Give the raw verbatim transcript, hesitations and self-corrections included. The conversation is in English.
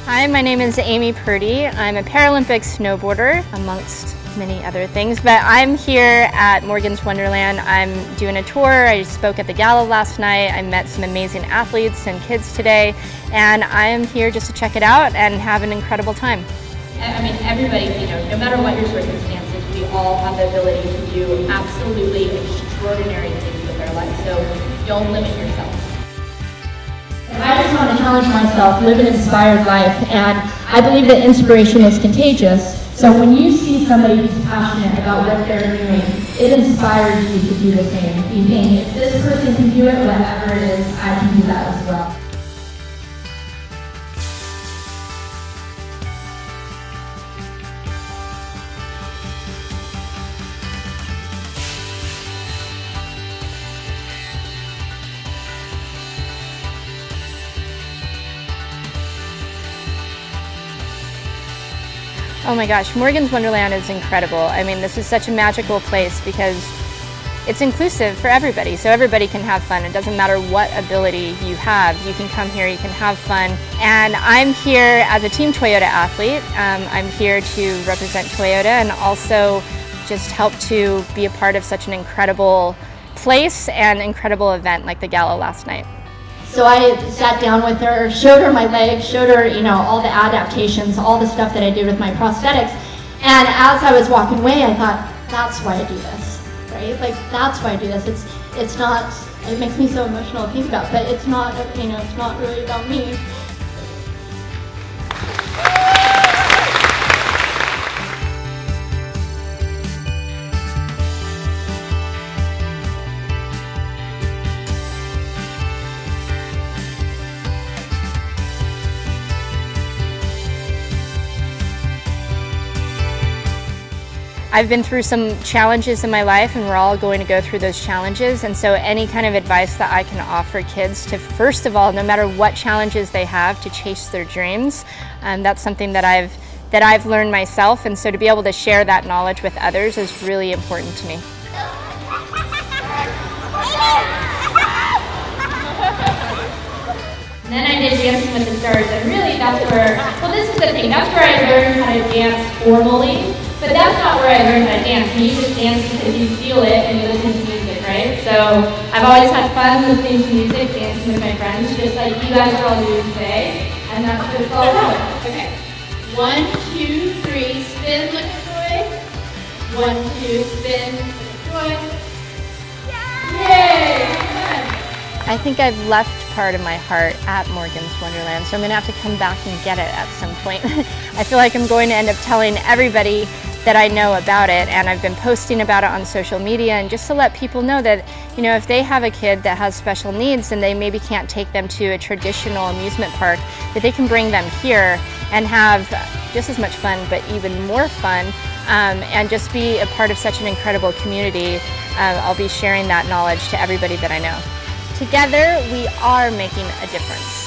Hi, my name is Amy Purdy. I'm a Paralympic snowboarder, amongst many other things, but I'm here at Morgan's Wonderland. I'm doing a tour. I spoke at the gala last night. I met some amazing athletes and kids today, and I am here just to check it out and have an incredible time. I mean, everybody, you know, no matter what your circumstances, we all have the ability to do absolutely extraordinary things with our life, so don't limit yourself. I just want to challenge myself, live an inspired life, and I believe that inspiration is contagious. So when you see somebody who's passionate about what they're doing, it inspires you to do the same. You think, if this person can do it, whatever it is, I can do that as well. Oh my gosh, Morgan's Wonderland is incredible. I mean, this is such a magical place because it's inclusive for everybody, so everybody can have fun. It doesn't matter what ability you have. You can come here, you can have fun. And I'm here as a Team Toyota athlete. Um, I'm here to represent Toyota and also just help to be a part of such an incredible place and incredible event like the gala last night. So I sat down with her, showed her my legs, showed her, you know, all the adaptations, all the stuff that I did with my prosthetics. And as I was walking away, I thought, that's why I do this, right? Like, that's why I do this. It's, it's not, it makes me so emotional to think about, but it's not, you know, it's not really about me. I've been through some challenges in my life, and we're all going to go through those challenges, and so any kind of advice that I can offer kids to, first of all, no matter what challenges they have, to chase their dreams. Um, that's something that I've, that I've learned myself, and so to be able to share that knowledge with others is really important to me. And then I did Dancing with the Stars, and really that's where, well, this is the thing, that's where I learned how to dance formally. But that's not where I learned how to dance. You just dance because you feel it and you listen to music, right? So I've always had fun listening to music, dancing with my friends, just like you guys are all doing today. And that's what it's all about. Okay. One, two, three, spin like a toy. One, two, spin like a toy. Yay! I think I've left part of my heart at Morgan's Wonderland, so I'm going to have to come back and get it at some point. I feel like I'm going to end up telling everybody that I know about it, and I've been posting about it on social media, and just to let people know that, you know, if they have a kid that has special needs and they maybe can't take them to a traditional amusement park, that they can bring them here and have just as much fun, but even more fun, um, and just be a part of such an incredible community. Uh, I'll be sharing that knowledge to everybody that I know. Together, we are making a difference.